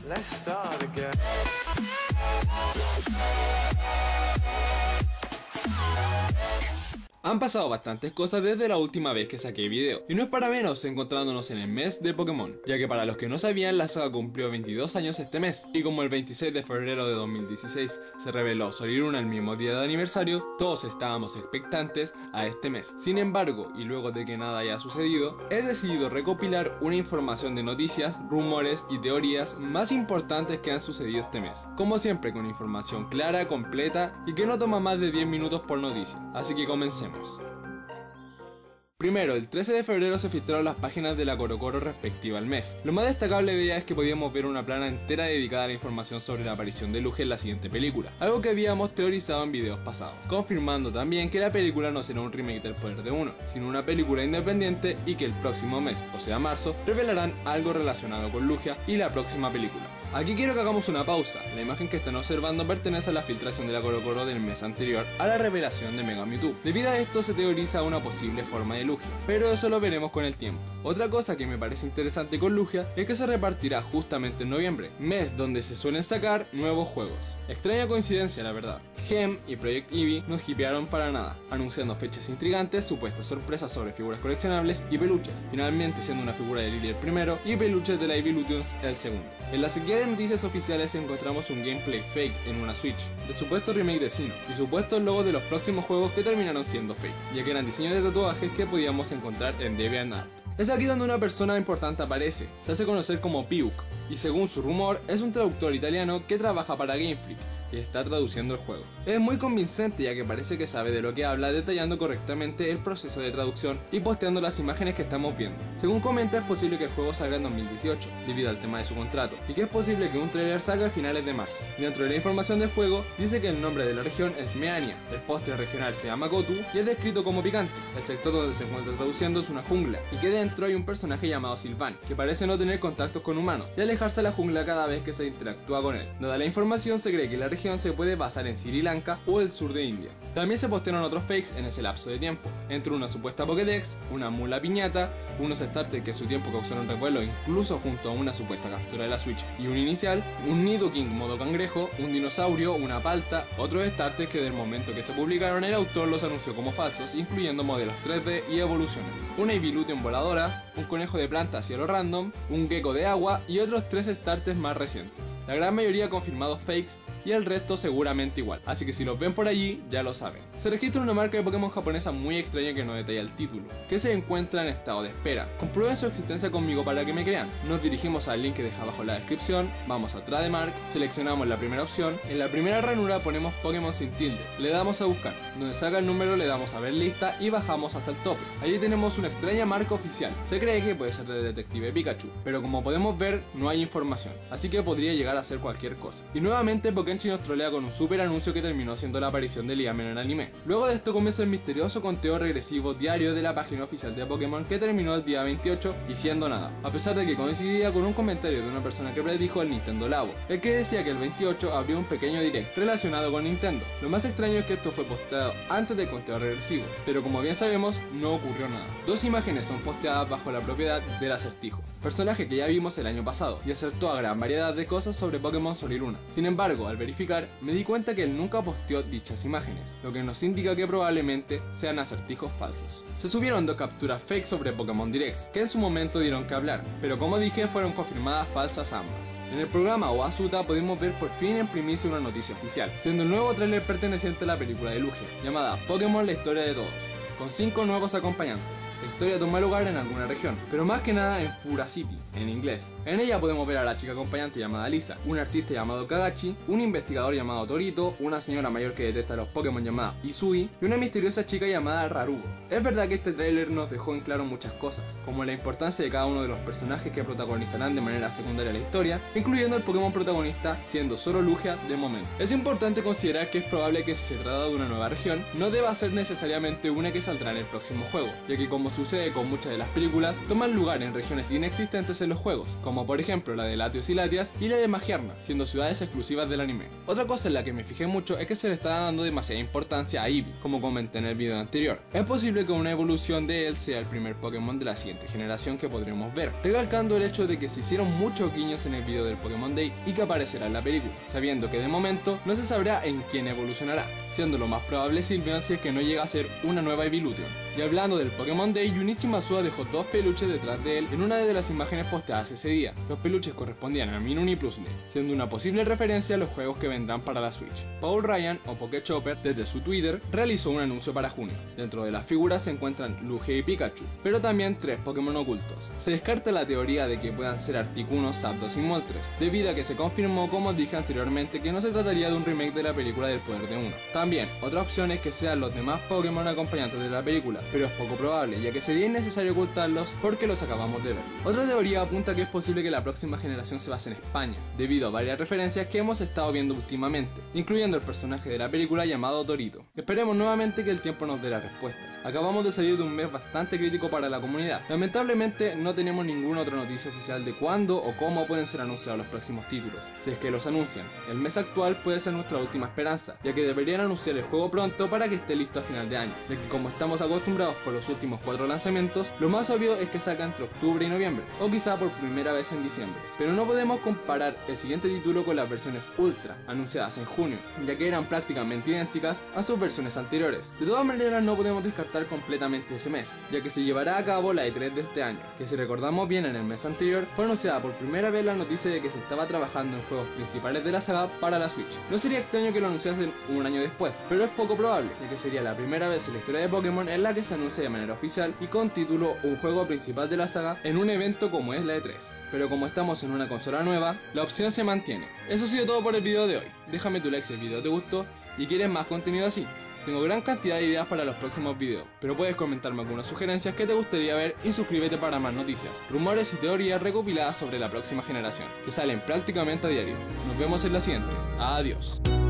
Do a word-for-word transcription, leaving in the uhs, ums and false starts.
Let's start again. Han pasado bastantes cosas desde la última vez que saqué video, y no es para menos encontrándonos en el mes de Pokémon, ya que para los que no sabían, la saga cumplió veintidós años este mes, y como el veintiséis de febrero de dos mil dieciséis se reveló Soliluna el mismo día de aniversario, todos estábamos expectantes a este mes. Sin embargo, y luego de que nada haya sucedido, he decidido recopilar una información de noticias, rumores y teorías más importantes que han sucedido este mes, como siempre con información clara, completa y que no toma más de diez minutos por noticia, así que comencemos. Primero, el trece de febrero se filtraron las páginas de la CoroCoro respectiva al mes. Lo más destacable de ella es que podíamos ver una plana entera dedicada a la información sobre la aparición de Lugia en la siguiente película, algo que habíamos teorizado en videos pasados, confirmando también que la película no será un remake del Poder de Uno, sino una película independiente y que el próximo mes, o sea marzo, revelarán algo relacionado con Lugia y la próxima película. Aquí quiero que hagamos una pausa. La imagen que están observando pertenece a la filtración de la CoroCoro del mes anterior a la revelación de Mega Mewtwo. Debido a esto se teoriza una posible forma de Lugia, pero eso lo veremos con el tiempo. Otra cosa que me parece interesante con Lugia es que se repartirá justamente en noviembre, mes donde se suelen sacar nuevos juegos. Extraña coincidencia, la verdad. Gem y Project Eevee no hipearon para nada, anunciando fechas intrigantes, supuestas sorpresas sobre figuras coleccionables y peluches, finalmente siendo una figura de Lily el primero y peluches de la Eeveelutions el segundo. En la sequía de noticias oficiales encontramos un gameplay fake en una Switch, de supuesto remake de Sinnoh, y supuestos logos de los próximos juegos que terminaron siendo fake, ya que eran diseños de tatuajes que podíamos encontrar en DeviantArt. Es aquí donde una persona importante aparece, se hace conocer como Piuk, y según su rumor es un traductor italiano que trabaja para Game Freak y está traduciendo el juego. Es muy convincente ya que parece que sabe de lo que habla, detallando correctamente el proceso de traducción y posteando las imágenes que estamos viendo. Según comenta, es posible que el juego salga en dos mil dieciocho debido al tema de su contrato, y que es posible que un trailer salga a finales de marzo. Dentro de la información del juego dice que el nombre de la región es Meania, el postre regional se llama Gotu y es descrito como picante. El sector donde se encuentra traduciendo es una jungla, y que dentro hay un personaje llamado Sylvan, que parece no tener contactos con humanos y alejarse de la jungla cada vez que se interactúa con él. Dada la información, se cree que la región se puede basar en Sri Lanka o el sur de India. También se postearon otros fakes en ese lapso de tiempo, entre una supuesta Pokédex, una mula piñata, unos starters que a su tiempo causaron revuelo incluso junto a una supuesta captura de la Switch y un inicial, un Nidoking modo cangrejo, un dinosaurio, una palta, otros starters que del momento que se publicaron el autor los anunció como falsos, incluyendo modelos tres D y evoluciones, una Eeveelution voladora, un conejo de planta cielo random, un gecko de agua y otros tres starters más recientes. La gran mayoría confirmados fakes y el resto seguramente igual, así que si los ven por allí ya lo saben. Se registra una marca de Pokémon japonesa muy extraña que no detalla el título, que se encuentra en estado de espera. Comprueben su existencia conmigo para que me crean. Nos dirigimos al link que deja abajo en la descripción, vamos a Trademark, seleccionamos la primera opción, en la primera ranura ponemos Pokémon sin tilde, le damos a buscar, donde salga el número le damos a ver lista y bajamos hasta el tope. Allí tenemos una extraña marca oficial, se cree que puede ser de Detective Pikachu, pero como podemos ver no hay información, así que podría llegar a ser cualquier cosa. Y nuevamente Pokémon nos trolea con un super anuncio que terminó siendo la aparición de Liam en el anime. Luego de esto comienza el misterioso conteo regresivo diario de la página oficial de Pokémon que terminó el día veintiocho y siendo nada, a pesar de que coincidía con un comentario de una persona que predijo el Nintendo Labo, el que decía que el veintiocho habría un pequeño direct relacionado con Nintendo. Lo más extraño es que esto fue posteado antes del conteo regresivo, pero como bien sabemos no ocurrió nada. Dos imágenes son posteadas bajo la propiedad del Acertijo, personaje que ya vimos el año pasado y acertó a gran variedad de cosas sobre Pokémon Sol y Luna. Sin embargo, al verificar, me di cuenta que él nunca posteó dichas imágenes, lo que nos indica que probablemente sean acertijos falsos. Se subieron dos capturas fake sobre Pokémon Directs, que en su momento dieron que hablar, pero como dije fueron confirmadas falsas ambas. En el programa Oasuta pudimos ver por fin en primicia una noticia oficial, siendo el nuevo tráiler perteneciente a la película de Lugia, llamada Pokémon La Historia de Todos, con cinco nuevos acompañantes. La historia toma lugar en alguna región, pero más que nada en Fura City, en inglés. En ella podemos ver a la chica acompañante llamada Lisa, un artista llamado Kagachi, un investigador llamado Torito, una señora mayor que detecta los Pokémon llamada Izui y una misteriosa chica llamada Rarugo. Es verdad que este tráiler nos dejó en claro muchas cosas, como la importancia de cada uno de los personajes que protagonizarán de manera secundaria la historia, incluyendo el Pokémon protagonista siendo solo Lugia de momento. Es importante considerar que es probable que si se trata de una nueva región, no deba ser necesariamente una que saldrá en el próximo juego, ya que como como sucede con muchas de las películas, toman lugar en regiones inexistentes en los juegos, como por ejemplo la de Latios y Latias y la de Magierna, siendo ciudades exclusivas del anime. Otra cosa en la que me fijé mucho es que se le está dando demasiada importancia a Eevee, como comenté en el video anterior. Es posible que una evolución de él sea el primer Pokémon de la siguiente generación que podremos ver, recalcando el hecho de que se hicieron muchos guiños en el video del Pokémon Day y que aparecerá en la película, sabiendo que de momento no se sabrá en quién evolucionará, siendo lo más probable Sylveon si es que no llega a ser una nueva Evilution. Y hablando del Pokémon Day, Junichi Masuda dejó dos peluches detrás de él en una de las imágenes posteadas ese día. Los peluches correspondían a Minun y Plusle, siendo una posible referencia a los juegos que vendrán para la Switch. Paul Ryan, o Pokechopper, desde su Twitter, realizó un anuncio para junio. Dentro de las figuras se encuentran Lugia y Pikachu, pero también tres Pokémon ocultos. Se descarta la teoría de que puedan ser Articuno, Zapdos y Moltres, debido a que se confirmó, como dije anteriormente, que no se trataría de un remake de la película del Poder de Uno. También, otra opción es que sean los demás Pokémon acompañantes de la película, pero es poco probable, ya que sería innecesario ocultarlos porque los acabamos de ver. Otra teoría apunta que es posible que la próxima generación se base en España, debido a varias referencias que hemos estado viendo últimamente, incluyendo el personaje de la película llamado Torito. Esperemos nuevamente que el tiempo nos dé la respuesta. Acabamos de salir de un mes bastante crítico para la comunidad. Lamentablemente no tenemos ninguna otra noticia oficial de cuándo o cómo pueden ser anunciados los próximos títulos. Si es que los anuncian, el mes actual puede ser nuestra última esperanza, ya que deberían anunciar el juego pronto para que esté listo a final de año, ya que como estamos acostumbrados por los últimos cuatro lanzamientos, lo más obvio es que salga entre octubre y noviembre, o quizá por primera vez en diciembre. Pero no podemos comparar el siguiente título con las versiones Ultra, anunciadas en junio, ya que eran prácticamente idénticas a sus versiones anteriores. De todas maneras no podemos descartar completamente ese mes, ya que se llevará a cabo la E tres de este año, que si recordamos bien en el mes anterior, fue anunciada por primera vez la noticia de que se estaba trabajando en juegos principales de la saga para la Switch. No sería extraño que lo anunciasen un año después, pero es poco probable, ya que sería la primera vez en la historia de Pokémon en la que se anuncia de manera oficial y con título un juego principal de la saga en un evento como es la E tres. Pero como estamos en una consola nueva, la opción se mantiene. Eso ha sido todo por el video de hoy. Déjame tu like si el video te gustó y quieres más contenido así. Tengo gran cantidad de ideas para los próximos videos, pero puedes comentarme algunas sugerencias que te gustaría ver y suscríbete para más noticias, rumores y teorías recopiladas sobre la próxima generación, que salen prácticamente a diario. Nos vemos en la siguiente. Adiós.